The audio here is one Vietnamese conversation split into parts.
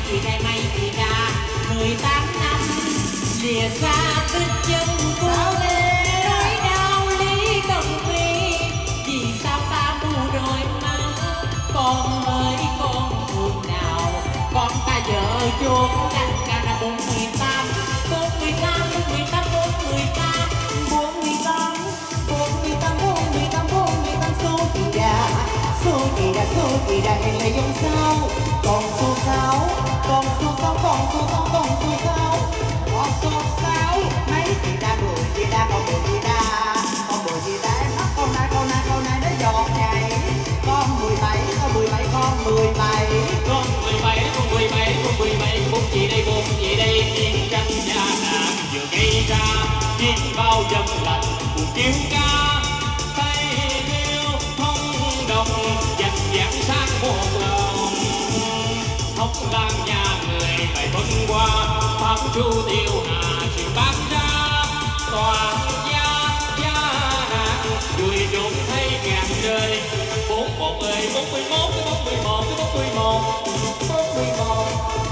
chị đây mấy chị ra 18 năm lìa xa tích chân cô lê nỗi đau lý công vì sao ta bu đôi mắt con ơi con thương nào con ta vợ chốn đành cả là 48 48 48 48 48 48 48 48 số kỳ đà số kỳ đà ngày ngày dòng sao còn số 6 còn số 6 còn số 6 còn số 6 còn số 6 mấy chị đa 10 chị đa còn 10 chị đa con 10 chị đa em bắt con này nó giọt nhảy con 17 con 17 con 17 con 17 con 17 con 17 bốn chị đây tiên tranh nhà nàng vừa gây ra biết bao dân lành cuộc chiến ca tay yêu thông đồng dành dãn sang một lòng hốc lan nhà người phải phân qua pháp chu tiêu hà chuyện bác ra toàn gia nàng đuổi trốn thấy ngàn đời 41 ơi 41 cái 41 cái 41 41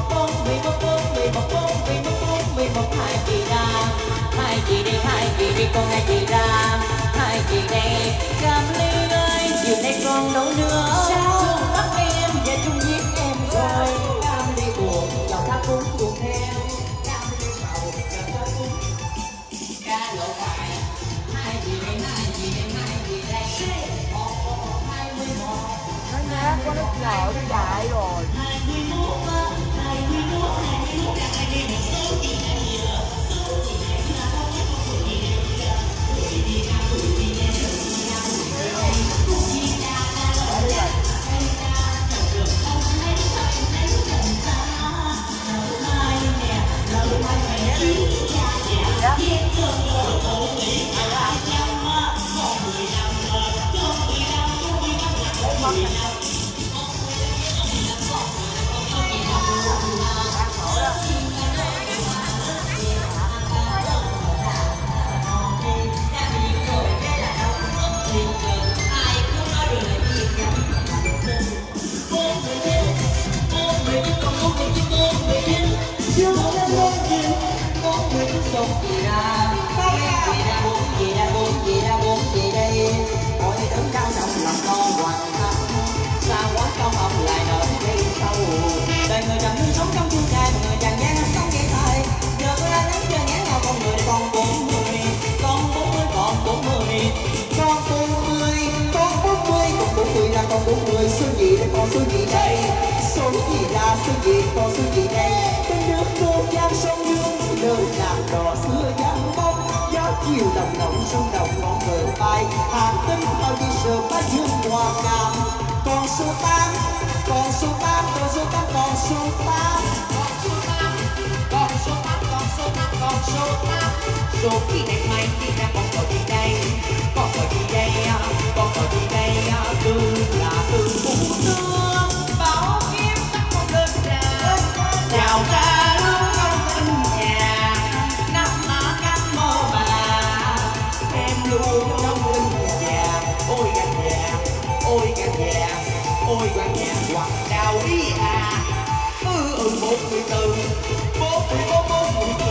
hai chị ra hai chị đi con hai chị ra hai chị đây cam ly ơi chiều nay con nấu nữa sao bắt em và chung giết em rồi cam ly buồn dòng thác cuốn buồn theo cam ly sầu dòng thác cuốn ca lộ bài hai chị đây nó nhát quá nó nhỏ nó dại rồi. bốn chị đây ôi đứng cao trong lòng con hoàn tâm sao quá trong ông lại nở đi sâu đời người trầm như sống trong chuông trai người chàng gian sống vậy thôi giờ tôi đã nắng chơi ngán ngào con người còn 40 còn 40 còn 40 còn 40 còn 40 còn 40 là còn 40 số gì đây con số gì đây số gì là số gì con số gì đây bên nước cô giang sông hương nơi làm đò xưa giăng bóng gió chiều đồng nồng sông đồng ngọn cờ bay hàng tinh bao đi sờ bát dương hoa cam còn số 8 còn số 8 còn số 8 còn số 8 còn số 8 còn số 8 còn số 8 số kỳ này mai kỳ ra còn có gì đây còn có gì đây còn có gì đây từ là từ phú tương bảo kiếm sắc con đơn giản chào ta lúc không tin nhà năm má cắt mơ bà em luôn trong linh vàng ôi gạch vàng ôi gạch vàng ôi gạch vàng hoặc đào đi à 44 44 44 44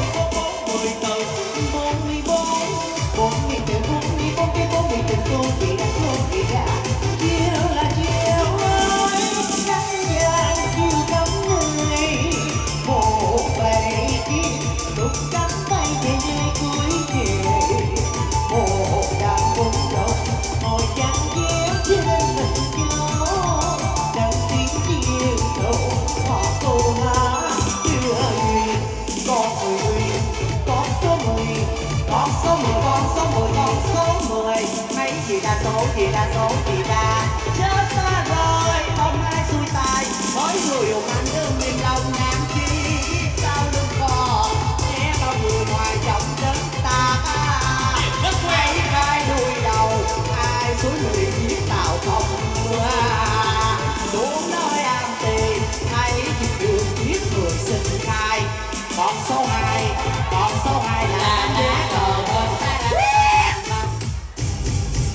cái 44 số gì đã số gì đã chiều là chiều ơi cánh vàng chiều cắm người bộ bầy kia đục cánh tay về nơi cuối chiều bộ đàn bông độc ngồi chăn chiếu trên mình nhau đằng tiếng chiều đổ họ cô hát chưa duyên con 10 con số 10 con số 10 con số 10 con số 10 mấy chị đa số chị đa chết ta rồi không ai xui tài mỗi người dùng anh đương miền lòng nam chi sao đừng còn nghe bao người ngoài chồng đến ta mấy vai đuôi đầu ai suối người giết tàu không mưa xuống nơi am tiền hay chiếc đường giết người sinh khai còn số 2 là lá cờ bên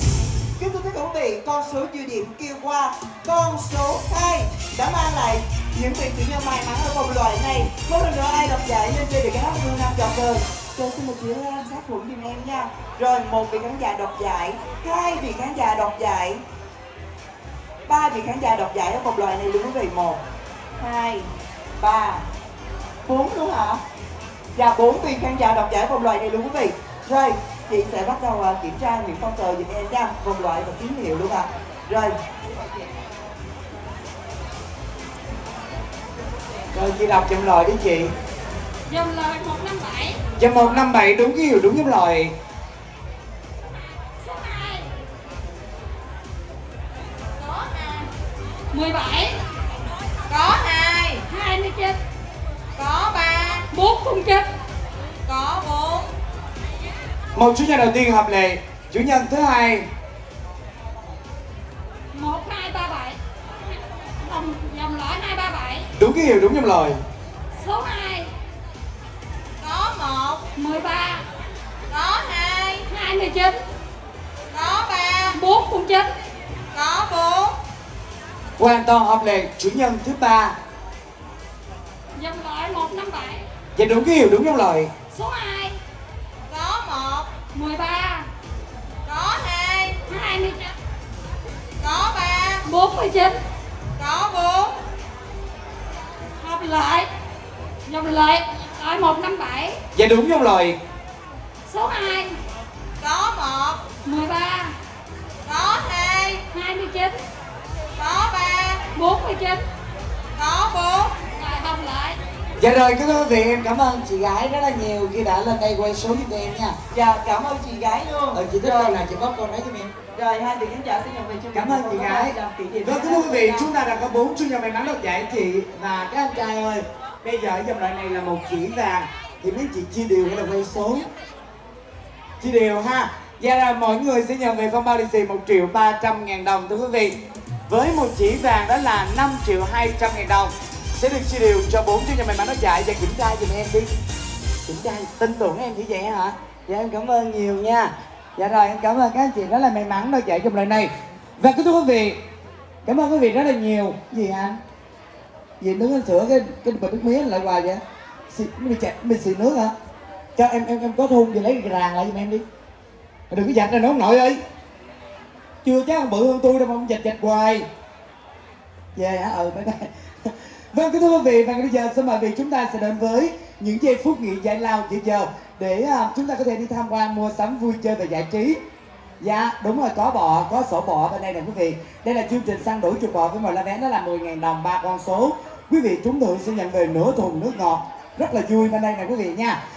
kính thưa quý vị con số dư điểm kêu qua con số 2 đã mang lại những vị chủ nhân may mắn ở vòng loại này. Một lần nữa ai đoạt giải nên chơi được cái hát Hương Nam trọn đời. Rồi xin một chị sát thủ giùm em nha. Rồi một vị khán giả đoạt giải, hai vị khán giả đoạt giải, ba vị khán giả đoạt giải ở vòng loại này luôn quý vị. 1, 2, 3, 4 luôn hả? Dạ 4 vị khán giả đoạt giải vòng loại này luôn quý vị. Rồi chị sẽ bắt đầu kiểm tra những con tờ giùm em nha, vòng loại và tín hiệu luôn ạ. Rồi chị đọc dòng loại đi chị. Dòng loại 157. Dòng 157 đúng cái hiệu đúng dòng loại. Số 2. Có 2. 17. Có 2. 29. Có 3. 409. Có 4. Một chủ nhân đầu tiên hợp lệ, chủ nhân thứ hai. 1237. Dòng loại 237. Đúng cái hiệu đúng dòng loại. Số 2. Có 1. 13. Có 2. 29. Có 3. 409. Có 4. Hoàn toàn hợp lệ, chủ nhân thứ ba. Dòng loại 157. Dạ đúng cái hiệu đúng dòng loại. Số 2. Có 1. 13. Có 2. 29. Có 3. 49. Có 4. Hợp lại. Dòng loại 157. Dạ đúng dòng loại. Số 2. Có 1. 13. Có 2. 29. Có 3. 49. Có 4. Rồi hợp lại. Dạ rồi các quý vị, em cảm ơn chị gái rất là nhiều khi đã lên đây quay số với em nha. Dạ cảm ơn chị gái luôn. Chị thích câu nào chị bóc câu nói cho em. Rồi hai vị khán giả xin nhận về chương trình. Cảm ơn chị gái. Vâng thưa quý vị, chúng ta đã có 4 chủ nhân may mắn đoạt giải chị và các anh trai ơi. Bây giờ dòng loại này là một chỉ vàng thì mấy chị chia đều hay là quay số? Chia đều ha. Dạ là mỗi người sẽ nhận về phong bao lì xì 1.300.000 đồng thưa quý vị. Với một chỉ vàng đó là 5.200.000 đồng sẽ được chia đều cho 4 chủ nhân may mắn đoạt giải. Và kiểm tra giùm em đi. Kiểm tra tin tưởng em như vậy hả? Dạ em cảm ơn nhiều nha. Dạ rồi em cảm ơn các anh chị rất là may mắn đoạt giải trong lần này. Và thưa quý vị, cảm ơn quý vị rất là nhiều. Gì anh? Gì nước anh sửa cái bịch nước mía lại hoài vậy? Mình xì nước hả? Cho em có thun thì lấy cái ràng lại giùm em đi. Đừng có giặt ra nữa ông nội ơi. Chưa chắc ông bự hơn tôi đâu mà ông giặt hoài. Về hả? Bye bye. Vâng thưa quý vị, và bây giờ xin mời quý vị chúng ta sẽ đến với những giây phút nghỉ giải lao giữa giờ để chúng ta có thể đi tham quan mua sắm vui chơi và giải trí. Dạ đúng rồi, có bò, có sổ bò bên đây nè quý vị. Đây là chương trình săn đuổi chuột bò với mỗi lá vé đó là 10.000 đồng 3 con số. Quý vị trúng thưởng sẽ nhận về nửa thùng nước ngọt. Rất là vui bên đây nè quý vị nha.